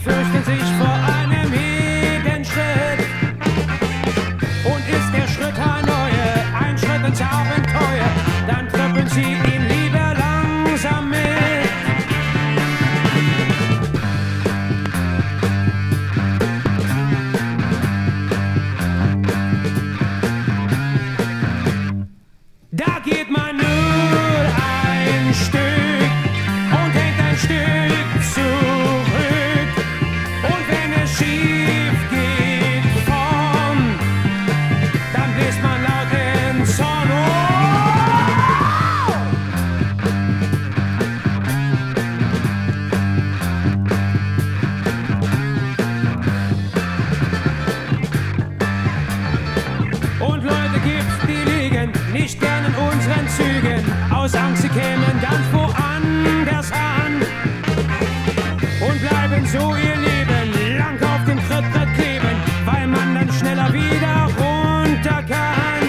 fürchten sich vor einem jeden Schritt. Und ist der Schritt ein neuer, ein Schritt ins Abenteuer, dann trippeln sie ihn lieber langsam mit. Da geht man nur ein Stück und hängt ein Stück zurück. Und wenn es schief geht vorn, dann bläst man laut in Zorn. Und Leute gibt's, die liegen nicht gern in unseren Zügen, aus Angst, sie kämen ganz woanders an und bleiben so ihr Leben lang auf dem Trittbrett kleben, weil man dann schneller wieder runter kann.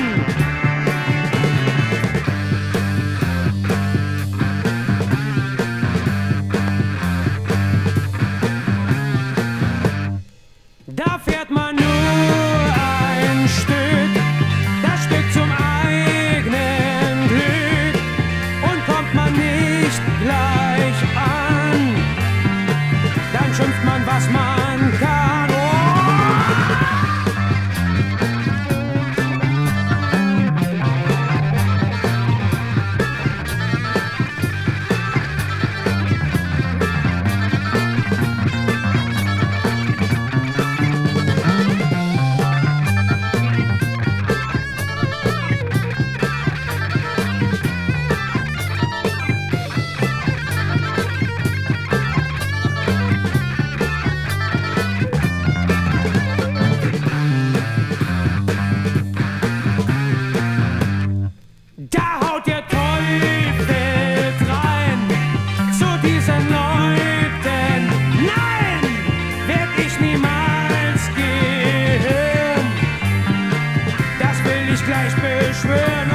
Da fährt man nur ein Stück, das Stück zum eigenen Glück, und kommt man nicht gleich an, dann schimpft man, was man kann. Da haut der Teufel drein zu diesen Leuten. Nein, werd ich niemals gehen. Das will ich gleich beschwören.